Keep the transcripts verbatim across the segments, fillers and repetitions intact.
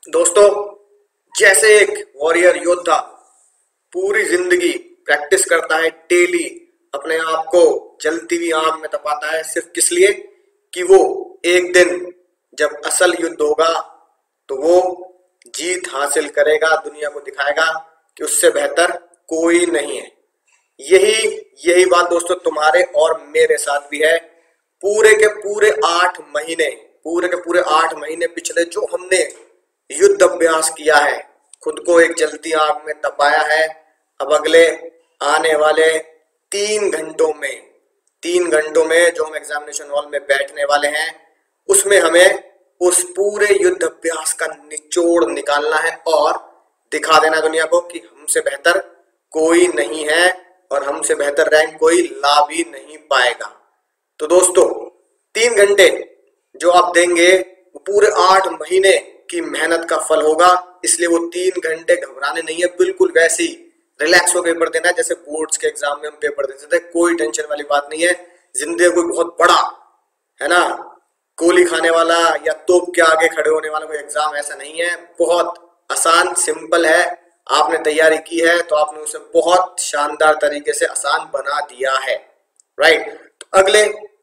दोस्तों, जैसे एक वॉरियर योद्धा पूरी जिंदगी प्रैक्टिस करता है, डेली अपने आप को जलती हुई आग में तपाता है, सिर्फ किस लिए कि वो एक दिन जब असल युद्ध होगा तो वो जीत हासिल करेगा, दुनिया को दिखाएगा कि उससे बेहतर कोई नहीं है। यही यही बात दोस्तों तुम्हारे और मेरे साथ भी है। पूरे के पूरे आठ महीने पूरे के पूरे आठ महीने पिछले जो हमने युद्ध अभ्यास किया है, खुद को एक जलती आग में तपाया है, अब अगले आने वाले तीन घंटों में तीन घंटों में जो हम एग्जामिनेशन हॉल में बैठने वाले हैं, उसमें हमें उस पूरे युद्ध अभ्यास का निचोड़ निकालना है और दिखा देना दुनिया को कि हमसे बेहतर कोई नहीं है और हमसे बेहतर रैंक कोई ला भी नहीं पाएगा। तो दोस्तों, तीन घंटे जो आप देंगे वो पूरे आठ महीने की मेहनत का फल होगा, इसलिए वो तीन घंटे घबराने नहीं है, बिल्कुल वैसे ही रिलैक्स हो पेपर देना है जैसे बोर्ड्स के एग्जाम में हम पेपर देते थे। कोई टेंशन वाली बात नहीं है। जिंदगी कोई बहुत बड़ा है ना, गोली खाने वाला या तोप के आगे खड़े होने वाला कोई एग्जाम ऐसा नहीं है। बहुत आसान सिंपल है। आपने तैयारी की है तो आपने उसे बहुत शानदार तरीके से आसान बना दिया है, राइट। तो अगले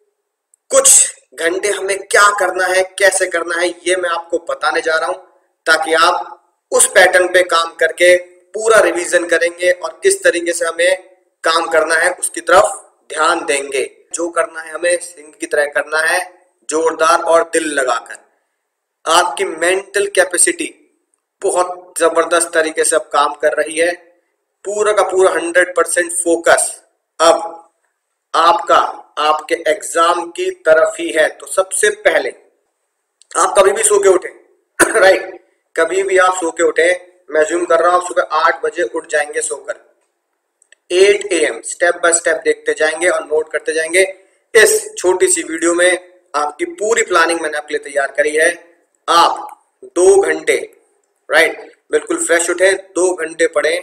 कुछ घंटे हमें क्या करना है, कैसे करना है, ये मैं आपको बताने जा रहा हूं, ताकि आप उस पैटर्न पे काम करके पूरा रिवीजन करेंगे और किस तरीके से हमें काम करना है उसकी तरफ ध्यान देंगे। जो करना है हमें सिंह की तरह करना है, जोरदार और दिल लगाकर। आपकी मेंटल कैपेसिटी बहुत जबरदस्त तरीके से अब काम कर रही है। पूरा का पूरा हंड्रेड परसेंट फोकस अब आपका आपके एग्जाम की तरफ ही है। तो सबसे पहले आप कभी भी सो के उठे राइट, कभी भी आप सो के उठे, मैं ज्यूम कर रहा हूं आप सुबह आठ बजे उठ जाएंगे सोकर। Eight A M step by step देखते जाएंगे और नोट करते जाएंगे। इस छोटी सी वीडियो में आपकी पूरी प्लानिंग मैंने आपके लिए तैयार करी है। आप दो घंटे राइट बिल्कुल फ्रेश उठे, दो घंटे पढ़े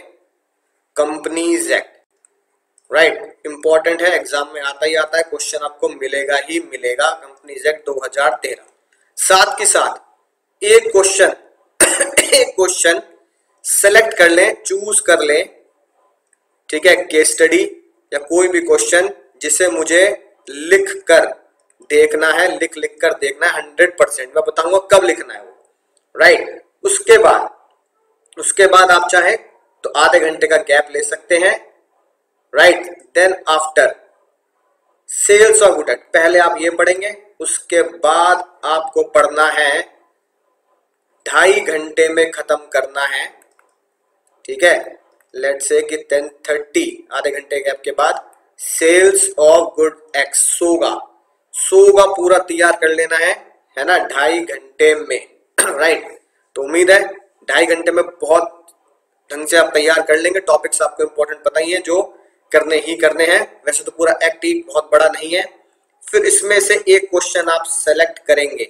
कंपनीज एक्ट, राइट इंपॉर्टेंट है, एग्जाम में आता ही आता है, क्वेश्चन आपको मिलेगा ही मिलेगा। कंपनीज एक्ट दो हज़ार तेरह, साथ के साथ एक क्वेश्चन एक क्वेश्चन सेलेक्ट कर लें, चूज कर लें, ठीक है, केस स्टडी या कोई भी क्वेश्चन जिसे मुझे लिख कर देखना है, लिख लिख कर देखना है हंड्रेड परसेंट। मैं बताऊंगा कब लिखना है वो, राइट। उसके बाद उसके बाद आप चाहे तो आधे घंटे का गैप ले सकते हैं, right. Then after sales of good, पहले आप ये पढ़ेंगे, उसके बाद आपको पढ़ना है, ढाई घंटे में खत्म करना है, ठीक है। लेट्स से कि टेन थर्टी, आधे घंटे गैप के बाद सेल्स ऑफ गुड एक्स, सोगा सोगा पूरा तैयार कर लेना है है ना, ढाई घंटे में राइट। तो उम्मीद है ढाई घंटे में बहुत ढंग से आप तैयार कर लेंगे। टॉपिक्स आपको इंपॉर्टेंट पता ही है जो करने ही करने हैं, वैसे तो पूरा एक्ट ही बहुत बड़ा नहीं है। फिर इसमें से एक क्वेश्चन आप सेलेक्ट करेंगे,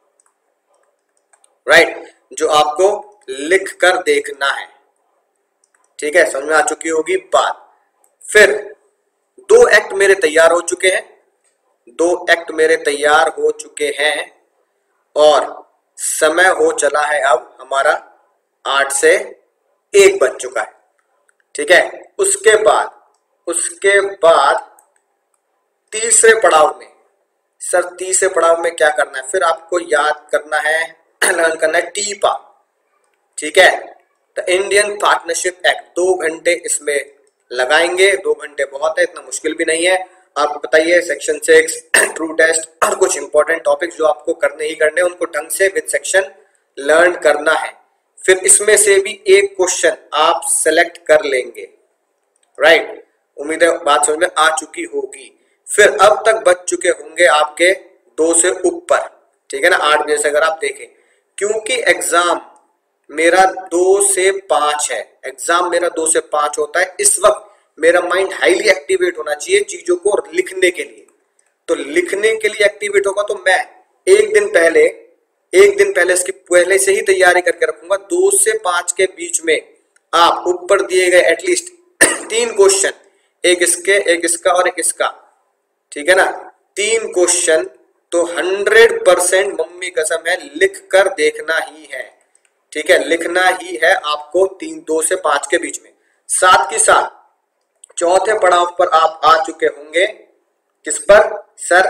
राइट, जो आपको लिख कर देखना है, ठीक है, समझ में आ चुकी होगी बात। फिर दो एक्ट मेरे तैयार हो चुके हैं, दो एक्ट मेरे तैयार हो चुके हैं और समय हो चला है अब हमारा आठ से एक बज चुका है, ठीक है। उसके बाद उसके बाद तीसरे पड़ाव में, सर तीसरे पड़ाव में क्या करना है, फिर आपको याद करना है, लर्न करना है टीपा, ठीक है, द इंडियन पार्टनरशिप एक्ट। दो घंटे इसमें लगाएंगे, दो घंटे बहुत है, इतना मुश्किल भी नहीं है। आपको बताइए सेक्शन सिक्स, ट्रू टेस्ट और कुछ इंपॉर्टेंट टॉपिक्स जो आपको करने ही करने, उनको ढंग से विद सेक्शन लर्न करना है। फिर इसमें से भी एक क्वेश्चन आप सेलेक्ट कर लेंगे, राइट। उम्मीद है बात समझ में आ चुकी होगी। फिर अब तक बच चुके होंगे आपके दो से ऊपर, ठीक है ना, आठ बजे से अगर आप देखें, क्योंकि एग्जाम मेरा दो से पांच है, एग्जाम मेरा दो से पांच होता है। इस वक्त मेरा माइंड हाईली एक्टिवेट होना चाहिए चीजों को लिखने के लिए। तो लिखने के लिए एक्टिवेट होगा तो मैं एक दिन पहले एक दिन पहले इसकी पहले से ही तैयारी करके रखूंगा। दो से पांच के बीच में आप ऊपर दिए गए एटलीस्ट तीन क्वेश्चन, एक इसके, एक इसका और एक इसका, ठीक है ना, तीन क्वेश्चन तो हंड्रेड परसेंट मम्मी कसम है लिख कर देखना ही है, ठीक है, लिखना ही है आपको तीन दो से पांच के बीच में। साथ ही साथ चौथे पड़ाव पर आप आ चुके होंगे, किस पर सर?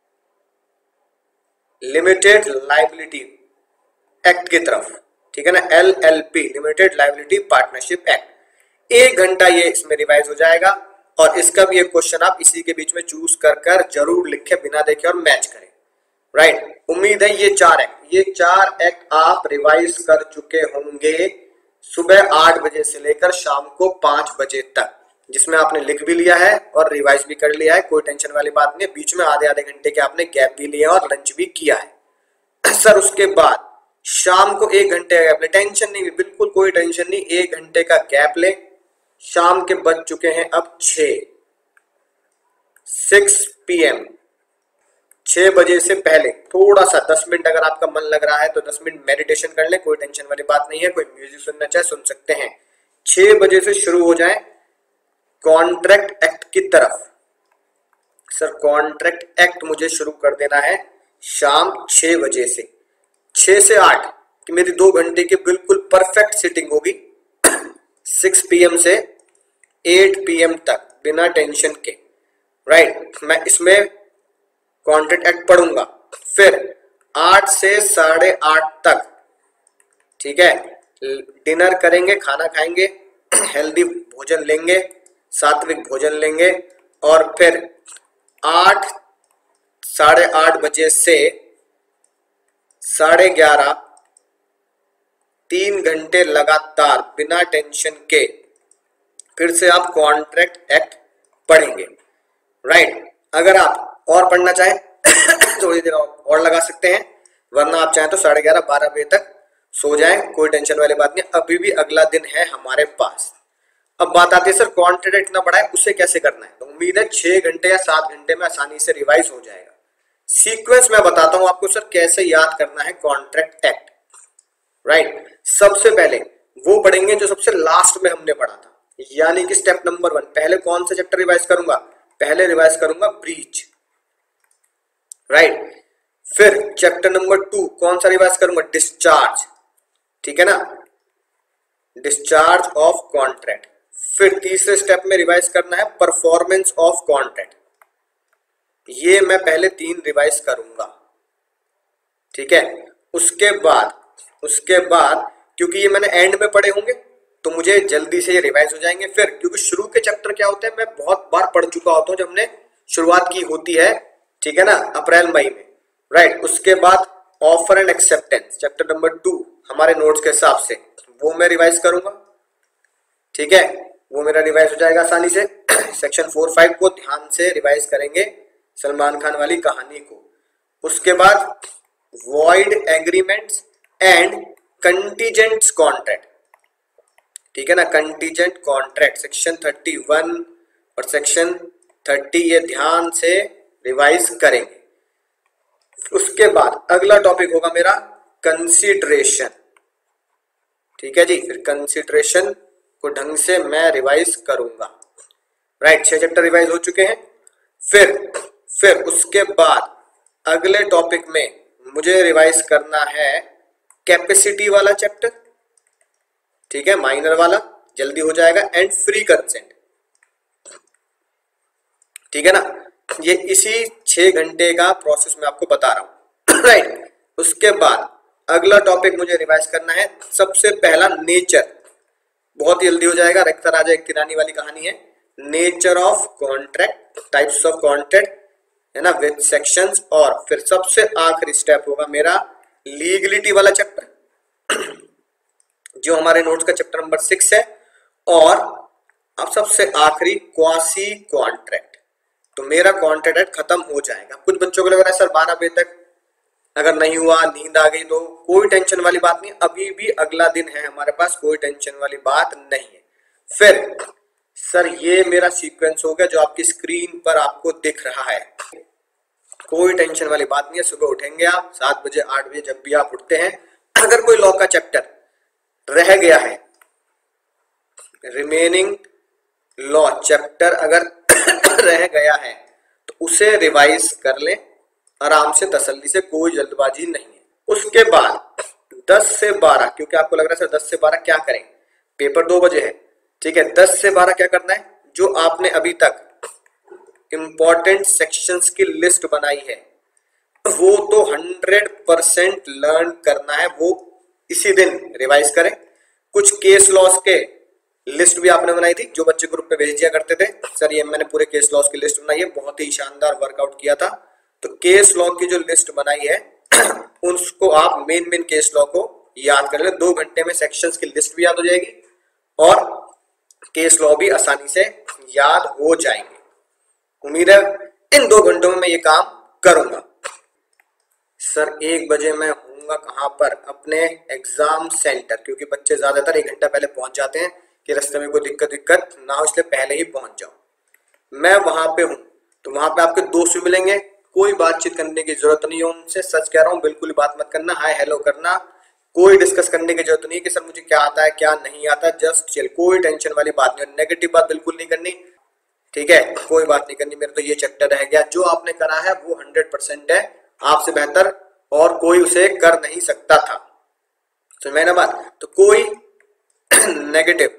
लिमिटेड लायबिलिटी एक्ट की तरफ, ठीक है ना, L L P limited liability partnership act. एक घंटा ये इसमें रिवाइज हो जाएगा और इसका भी एक क्वेश्चन आप इसी के बीच में चूज कर कर जरूर लिखे, बिना देखे और मैच करें। Right right. उम्मीद है ये चार एक्ट ये चार एक्ट आप रिवाइज कर चुके होंगे सुबह आठ बजे से लेकर शाम को पांच बजे तक, जिसमें आपने लिख भी लिया है और रिवाइज भी कर लिया है। कोई टेंशन वाली बात नहीं है, बीच में आधे आधे घंटे के आपने गैप भी लिया और लंच भी किया है सर। उसके बाद शाम को एक घंटे का गैप ले, टेंशन नहीं, बिल्कुल कोई टेंशन नहीं, एक घंटे का गैप ले। शाम के बज चुके हैं अब छह सिक्स पी एम छह बजे से पहले थोड़ा सा दस मिनट अगर आपका मन लग रहा है तो दस मिनट मेडिटेशन कर ले, कोई टेंशन वाली बात नहीं है। कोई म्यूजिक सुनना चाहे सुन सकते हैं। छह बजे से शुरू हो जाए कॉन्ट्रैक्ट एक्ट की तरफ। सर कॉन्ट्रैक्ट एक्ट मुझे शुरू कर देना है शाम छह बजे से, छह से आठ कि मेरी दो घंटे की बिल्कुल परफेक्ट सिटिंग होगी। सिक्स पी एम से एट पी एम तक बिना टेंशन के। राइट, मैं इसमें कॉन्ट्रैक्ट एक्ट पढ़ूंगा। फिर आठ से साढ़े आठ तक, ठीक है, डिनर करेंगे, खाना खाएंगे, हेल्दी भोजन लेंगे, सात्विक भोजन लेंगे और फिर आठ साढ़े आठ बजे से साढ़े ग्यारह तीन घंटे लगातार बिना टेंशन के फिर से आप कॉन्ट्रैक्ट एक्ट पढ़ेंगे। राइट, अगर आप और पढ़ना चाहें थोड़ी देर और लगा सकते हैं, वरना आप चाहें तो साढ़े ग्यारह बारह बजे तक सो जाएं, कोई टेंशन वाली बात नहीं। अभी भी अगला दिन है हमारे पास। अब बात आती है सर कॉन्ट्रैक्ट इतना बड़ा है उसे कैसे करना है, तो उम्मीद है छह घंटे या सात घंटे में आसानी से रिवाइज हो जाएगा। सीक्वेंस मैं बताता हूं आपको सर कैसे याद करना है कॉन्ट्रैक्ट एक्ट। राइट, सबसे पहले वो पढ़ेंगे जो सबसे लास्ट में हमने पढ़ा था, यानी कि स्टेप नंबर वन। पहले कौन सा चैप्टर रिवाइज करूंगा? पहले रिवाइज करूंगा ब्रीच। राइट, फिर चैप्टर नंबर टू कौन सा रिवाइज करूंगा? डिस्चार्ज, ठीक है ना, डिस्चार्ज ऑफ कॉन्ट्रैक्ट। फिर तीसरे स्टेप में रिवाइज करना है परफॉर्मेंस ऑफ कॉन्ट्रैक्ट। ये मैं पहले तीन रिवाइज करूंगा, ठीक है। उसके बाद उसके बाद क्योंकि ये मैंने एंड में पढ़े होंगे तो मुझे जल्दी से ये रिवाइज हो जाएंगे। फिर क्योंकि शुरू के चैप्टर क्या होते हैं मैं बहुत बार पढ़ चुका होता हूँ जब हमने शुरुआत की होती है, ठीक है ना, अप्रैल मई में। राइट, उसके बाद offer and acceptance chapter number two हमारे नोट्स के हिसाब से वो मैं रिवाइज करूंगा, ठीक है, वो मेरा रिवाइज हो जाएगा आसानी से। सेक्शन फोर फाइव को ध्यान से रिवाइज करेंगे, सलमान खान वाली कहानी को। उसके बाद void agreements and contingents contract, ठीक है ना, contingent contract section thirty one और सेक्शन थर्टी ये ध्यान से रिवाइज करेंगे। उसके बाद अगला टॉपिक होगा मेरा कंसीडरेशन, ठीक है जी। फिर कंसीडरेशन को ढंग से मैं रिवाइज करूंगा। राइट, छह चैप्टर रिवाइज हो चुके हैं। फिर फिर उसके बाद अगले टॉपिक में मुझे रिवाइज करना है कैपेसिटी वाला चैप्टर, ठीक है, माइनर वाला, जल्दी हो जाएगा। एंड फ्री कंसेंट, ठीक है ना, ये इसी छह घंटे का प्रोसेस मैं आपको बता रहा हूं। राइट, उसके बाद अगला टॉपिक मुझे रिवाइज करना है सबसे पहला नेचर, बहुत जल्दी हो जाएगा। रखता राजा एक तिरानी वाली कहानी है। Nature of contract, types of contract, है ना, विद सेक्शंस। और फिर सबसे आखिरी स्टेप होगा मेरा लीगलिटी वाला चैप्टर जो हमारे नोट्स का चैप्टर नंबर सिक्स है। और अब सबसे आखिरी क्वासी कॉन्ट्रैक्ट। तो मेरा कॉन्ट्रैक्ट एक्ट खत्म हो जाएगा। कुछ बच्चों को लग रहा है सर बारह बजे तक अगर नहीं हुआ, नींद आ गई, तो कोई टेंशन वाली बात नहीं, अभी भी अगला दिन है हमारे पास, कोई टेंशन वाली बात नहीं है। फिर सर ये मेरा सीक्वेंस हो गया जो आपकी स्क्रीन पर आपको दिख रहा है। कोई टेंशन वाली बात नहीं है। सुबह उठेंगे आप सात बजे आठ बजे जब भी आप उठते हैं, अगर कोई लॉ का चैप्टर रह गया है, रिमेनिंग लॉ चैप्टर अगर रह गया है तो उसे रिवाइज कर लें आराम से, तसल्ली से, कोई जल्दबाजी नहीं है। उसके बाद दस से बारह, क्योंकि आपको लग रहा है सर दस से बारह क्या करें, पेपर दो बजे है, ठीक है, दस से बारह क्या करना है, जो आपने अभी तक इंपॉर्टेंट सेक्शंस की लिस्ट बनाई है वो तो हंड्रेड परसेंट लर्न करना है, वो इसी दिन रिवाइज करें। कुछ केस लॉस के लिस्ट भी आपने बनाई थी, जो बच्चे ग्रुप पे भेज दिया करते थे, सर ये मैंने पूरे केस लॉस की लिस्ट बनाई है, बहुत ही शानदार वर्कआउट किया था। तो केस लॉ की जो लिस्ट बनाई है उसको आप मेन मेन केस लॉ को याद कर ले, दो घंटे में सेक्शंस की लिस्ट भी याद हो जाएगी और केस लॉ भी आसानी से याद हो जाएंगे। उम्मीद है इन दो घंटों में मैं ये काम करूंगा। सर एक बजे मैं होऊंगा कहां पर, अपने एग्जाम सेंटर, क्योंकि बच्चे ज्यादातर एक घंटा पहले पहुंच जाते हैं कि रास्ते में कोई दिक्कत दिक्कत ना हो, इसलिए पहले ही पहुंच जाओ। मैं वहां पे हूं तो वहां पे आपके दोस्त भी मिलेंगे, कोई बातचीत करने की जरूरत नहीं है उनसे, सच कह रहा हूं, बिल्कुल बात मत करना, हाय हेलो करना, कोई डिस्कस करने की जरूरत नहीं है कि सर मुझे क्या आता है क्या नहीं आता, जस्ट चिल, कोई टेंशन वाली बात नहीं, नेगेटिव बात बिल्कुल नहीं करनी, ठीक है, कोई बात नहीं करनी, मेरे तो ये चैप्टर रह गया, जो आपने करा है वो हंड्रेड परसेंट है, आपसे बेहतर और कोई उसे कर नहीं सकता था, समझ में ना बात। तो कोई नेगेटिव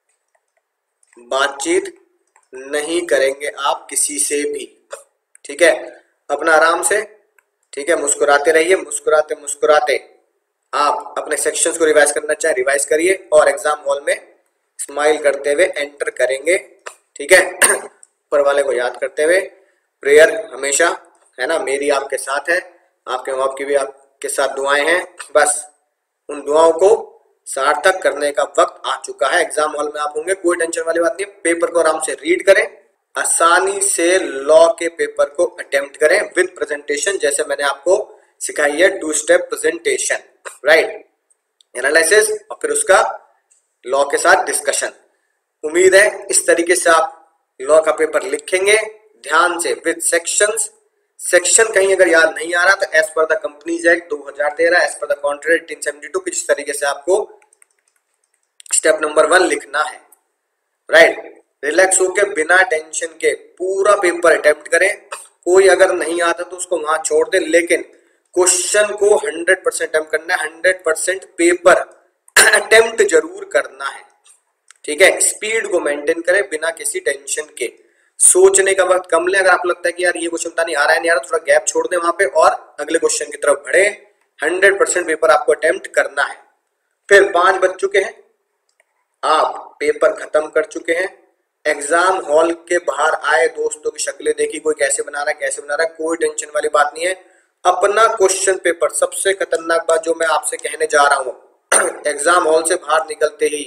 बातचीत नहीं करेंगे आप किसी से भी, ठीक है, अपना आराम से, ठीक है, मुस्कुराते रहिए, मुस्कुराते मुस्कुराते आप अपने सेक्शंस को रिवाइज करना चाहे रिवाइज करिए और एग्जाम हॉल में स्माइल करते हुए एंटर करेंगे, ठीक है। ऊपर वाले को याद करते हुए, प्रेयर हमेशा है ना मेरी आपके साथ है, आपके माँ बाप की भी आपके साथ दुआएं हैं, बस उन दुआओं को सार्थक करने का वक्त आ चुका है। एग्जाम हॉल में आप होंगे, कोई टेंशन वाली बात नहीं, पेपर को आराम से रीड करें, आसानी से लॉ के पेपर को अटेम्प्ट करें विद प्रेजेंटेशन, जैसे मैंने आपको सिखाई है two step presentation, right, analysis और फिर उसका लॉ के साथ डिस्कशन। उम्मीद है इस तरीके से आप लॉ का पेपर लिखेंगे ध्यान से विद सेक्शंस। सेक्शन कहीं अगर याद नहीं आ रहा तो as per the companies act दो हज़ार तेरह, as per the contract eighteen seventy two, किस तरीके से आपको स्टेप नंबर वन लिखना है, राइट। रिलैक्स होकर बिना टेंशन के पूरा पेपर अटेम्प्ट करें, कोई अगर नहीं आता तो उसको वहां छोड़ दे, लेकिन क्वेश्चन को हंड्रेड परसेंट अटेम्प्ट करना है, हंड्रेड परसेंट पेपर अटेम्प्ट जरूर करना है, ठीक है। स्पीड को मेंटेन करें बिना किसी टेंशन के, सोचने का वक्त कम ले, अगर आपको लगता है कि यार ये क्वेश्चन पता नहीं आ रहा है नहीं आ रहा, थोड़ा गैप छोड़ दें वहां पे और अगले क्वेश्चन की तरफ बढ़े, हंड्रेड परसेंट पेपर आपको अटेम्प्ट करना है। फिर पांच बज चुके हैं, आप पेपर खत्म कर चुके हैं, एग्जाम हॉल के बाहर आए, दोस्तों की शक्लें देखी, कोई कैसे बना रहा है कैसे बना रहा है, कोई टेंशन वाली बात नहीं है, अपना क्वेश्चन पेपर, सबसे खतरनाक बात जो मैं आपसे कहने जा रहा हूं, एग्जाम हॉल से बाहर निकलते ही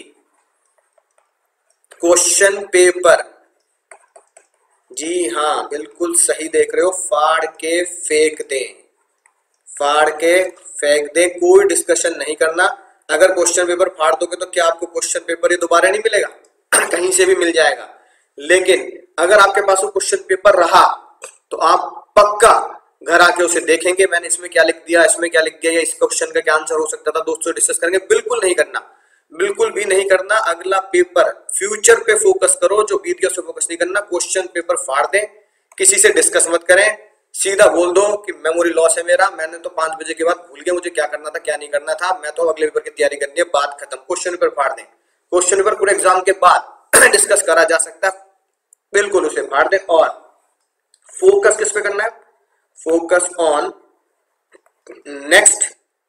क्वेश्चन पेपर, जी हाँ बिल्कुल सही देख रहे हो, फाड़ के फेंक दें, फाड़ के फेंक दें, कोई डिस्कशन नहीं करना। अगर क्वेश्चन पेपर फाड़ दोगे तो क्या आपको क्वेश्चन पेपर ये दोबारा नहीं मिलेगा? कहीं से भी मिल जाएगा, लेकिन अगर आपके पास वो क्वेश्चन पेपर रहा तो आप पक्का घर आके उसे देखेंगे, मैंने इसमें क्या लिख दिया, इसमें क्या लिख दिया, इस क्वेश्चन का क्या आंसर हो सकता था, दोस्तों डिस्कस करेंगे। बिल्कुल नहीं करना, बिल्कुल भी नहीं करना। अगला पेपर फ्यूचर पे फोकस करो, जो बीत गया उस पे फोकस नहीं करना। क्वेश्चन पेपर फाड़ दें, किसी से डिस्कस मत करें, सीधा बोल दो कि मेमोरी लॉस है मेरा, मैंने तो पांच बजे के बाद भूल गया मुझे क्या करना था क्या नहीं करना था, मैं तो अगले पेपर की तैयारी करनी है, बात खत्म। क्वेश्चन पेपर फाड़ दें, क्वेश्चन पेपर पूरे एग्जाम के बाद डिस्कस करा जा सकता है, बिल्कुल उसे फाड़ दें। और फोकस किस पे करना है? Focus on next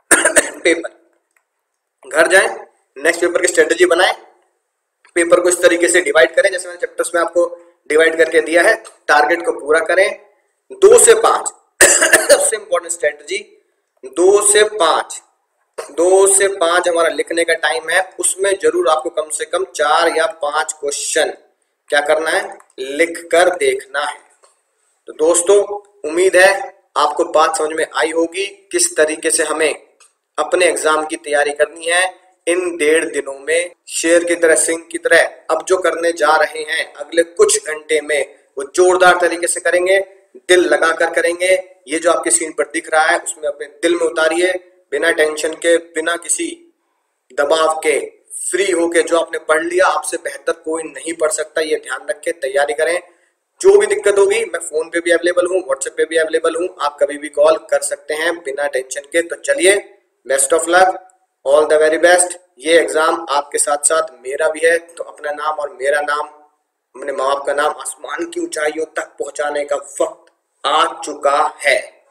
paper. घर जाएं, नेक्स्ट पेपर की स्ट्रेटेजी बनाएं, पेपर को इस तरीके से डिवाइड करें जैसे मैंने चैप्टर्स में आपको डिवाइड करके दिया है, टारगेट को पूरा करें। दो से पांच सबसे इंपॉर्टेंट स्ट्रेटेजी, दो से पांच दो से पांच हमारा लिखने का टाइम है, उसमें जरूर आपको कम से कम चार या पांच क्वेश्चन क्या करना है, लिख कर देखना है। तो दोस्तों उम्मीद है आपको बात समझ में आई होगी, किस तरीके से हमें अपने एग्जाम की तैयारी करनी है। इन डेढ़ दिनों में शेर की तरह, सिंह की तरह अब जो करने जा रहे हैं अगले कुछ घंटे में, वो जोरदार तरीके से करेंगे, दिल लगाकर करेंगे। ये जो आपकी स्क्रीन पर दिख रहा है उसमें अपने दिल में उतारिए, बिना टेंशन के, बिना किसी दबाव के, फ्री होके जो आपने पढ़ लिया, आपसे बेहतर कोई नहीं पढ़ सकता, ये ध्यान रख के तैयारी करें। जो भी दिक्कत होगी मैं फोन पे भी अवेलेबल हूँ, व्हाट्सएप पे भी अवेलेबल हूँ, आप कभी भी कॉल कर सकते हैं बिना टेंशन के। तो चलिए, best of luck, all the very best. ये एग्जाम आपके साथ साथ मेरा भी है, तो अपना नाम और मेरा नाम, अपने माँ बाप का नाम आसमान की ऊंचाइयों तक पहुंचाने का वक्त आ चुका है।